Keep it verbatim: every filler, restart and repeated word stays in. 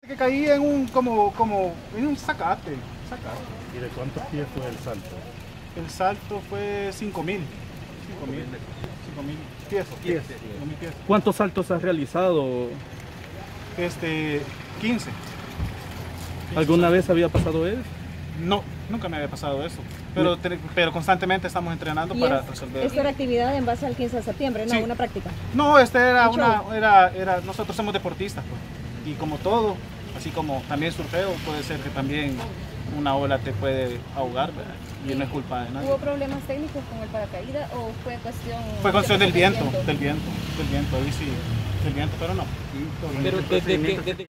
Que caí en un, como, como, en un zacate, zacate. ¿Y de cuántos pies fue el salto? El salto fue cinco mil. cinco mil. cinco mil pies. Pies. cinco mil pies. ¿Cuántos saltos has realizado? Este, quince. ¿Alguna vez había pasado eso? No, nunca me había pasado eso. Pero, te- pero constantemente estamos entrenando Y para es- resolver. Esta era actividad en base al quince de septiembre, no Sí. una práctica. No, este era Un una, show. era, era, nosotros somos deportistas, pues. Y como todo, así como también surfeo, puede ser que también una ola te puede ahogar, ¿verdad? Y no es culpa de nadie. ¿Hubo problemas técnicos con el paracaídas o fue cuestión... Fue cuestión del viento, viento? del viento, del viento, ahí sí, del viento, pero no. Pero desde que, desde